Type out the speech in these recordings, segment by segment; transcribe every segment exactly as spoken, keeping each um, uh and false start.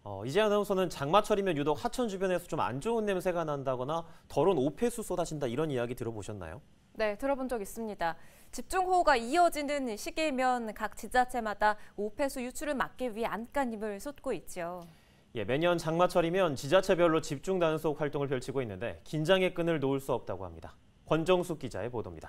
어, 이재 아나운서는 장마철이면 유독 하천 주변에서 좀 안 좋은 냄새가 난다거나 더러운 오폐수 쏟아진다 이런 이야기 들어보셨나요? 네, 들어본 적 있습니다. 집중호우가 이어지는 시기면 각 지자체마다 오폐수 유출을 막기 위해 안간힘을 쏟고 있죠. 예, 매년 장마철이면 지자체별로 집중 단속 활동을 펼치고 있는데 긴장의 끈을 놓을 수 없다고 합니다. 권정숙 기자의 보도입니다.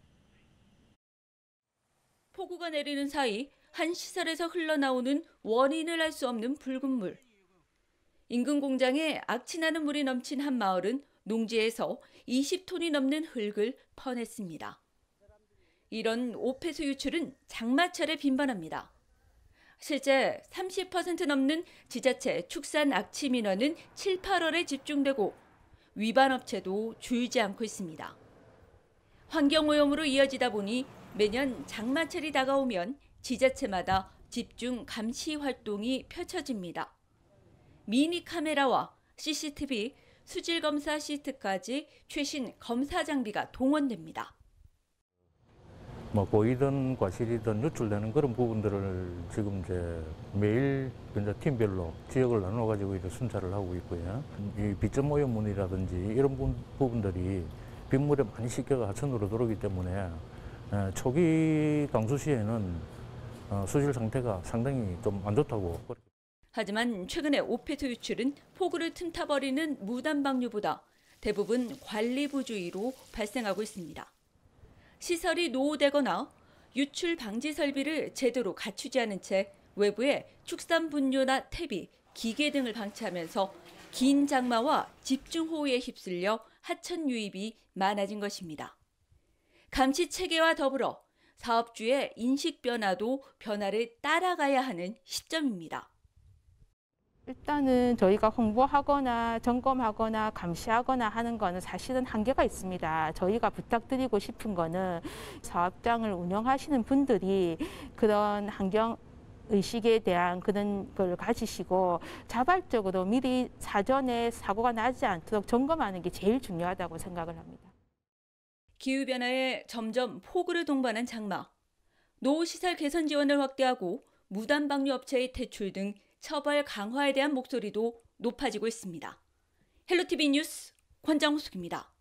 폭우가 내리는 사이 한 시설에서 흘러나오는 원인을 알 수 없는 붉은 물. 인근 공장에 악취나는 물이 넘친 한 마을은 농지에서 이십 톤이 넘는 흙을 퍼냈습니다. 이런 오폐수 유출은 장마철에 빈번합니다. 실제 삼십 퍼센트 넘는 지자체 축산 악취 민원은 칠, 팔월에 집중되고 위반 업체도 줄지 않고 있습니다. 환경오염으로 이어지다 보니 매년 장마철이 다가오면 지자체마다 집중 감시 활동이 펼쳐집니다. 미니 카메라와 씨씨티비, 수질 검사 시트까지 최신 검사 장비가 동원됩니다. 뭐 고의든 과실이든 유출되는 그런 부분들을 지금 이제 매일 이제 팀별로 지역을 나눠 가지고 이제 순찰을 하고 있고요. 이 비점 오염물이라든지 이런 부분들이 빗물에 많이 씻겨가 하천으로 들어오기 때문에 초기 강수 시에는 수질 상태가 상당히 좀 안 좋다고. 하지만 최근에 오폐수 유출은 폭우를 틈타버리는 무단방류보다 대부분 관리 부주의로 발생하고 있습니다. 시설이 노후되거나 유출 방지 설비를 제대로 갖추지 않은 채 외부에 축산 분뇨나 퇴비, 기계 등을 방치하면서 긴 장마와 집중호우에 휩쓸려 하천 유입이 많아진 것입니다. 감시 체계와 더불어 사업주의 인식 변화도 변화를 따라가야 하는 시점입니다. 일단은 저희가 홍보하거나 점검하거나 감시하거나 하는 거는 사실은 한계가 있습니다. 저희가 부탁드리고 싶은 거는 사업장을 운영하시는 분들이 그런 환경 의식에 대한 그런 걸 가지시고 자발적으로 미리 사전에 사고가 나지 않도록 점검하는 게 제일 중요하다고 생각을 합니다. 기후변화에 점점 폭우를 동반한 장마, 노후시설 개선 지원을 확대하고 무단방류 업체의 퇴출 등 처벌 강화에 대한 목소리도 높아지고 있습니다. 헬로티비 뉴스 권정숙입니다.